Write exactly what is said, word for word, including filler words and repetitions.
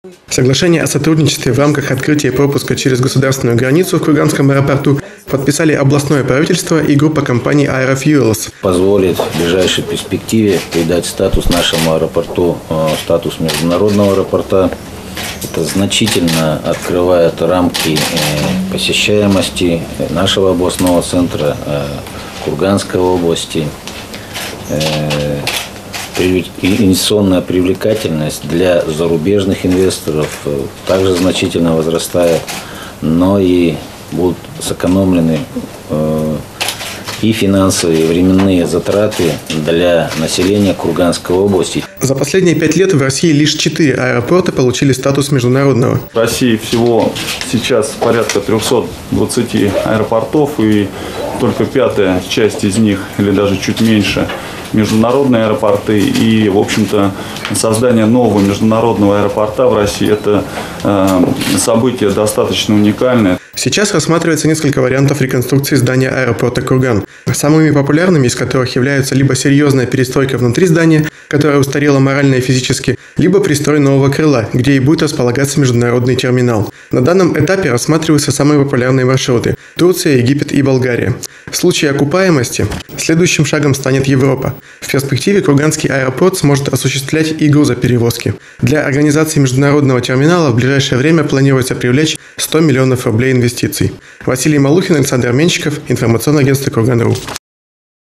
Соглашение о сотрудничестве в рамках открытия пропуска через государственную границу в Курганском аэропорту подписали областное правительство и группа компаний Aerofuels. Позволит в ближайшей перспективе придать статус нашему аэропорту, статус международного аэропорта. Это значительно открывает рамки посещаемости нашего областного центра, Курганской области. Инвестиционная привлекательность для зарубежных инвесторов также значительно возрастает, но и будут сэкономлены и финансовые, и временные затраты для населения Курганской области. За последние пять лет в России лишь четыре аэропорта получили статус международного. В России всего сейчас порядка трёхсот двадцати аэропортов, и только пятая часть из них, или даже чуть меньше, международные аэропорты. И, в общем-то, создание нового международного аэропорта в России – это э, событие достаточно уникальное. Сейчас рассматривается несколько вариантов реконструкции здания аэропорта Курган, самыми популярными из которых являются либо серьезная перестройка внутри здания, которая устарела морально и физически, либо пристрой нового крыла, где и будет располагаться международный терминал. На данном этапе рассматриваются самые популярные маршруты – Турция, Египет и Болгария. В случае окупаемости следующим шагом станет Европа. В перспективе Курганский аэропорт сможет осуществлять и грузоперевозки. Для организации международного терминала в ближайшее время планируется привлечь сто миллионов рублей инвестиций. Василий Малухин, Александр Менщиков, информационное агентство Курган точка ру.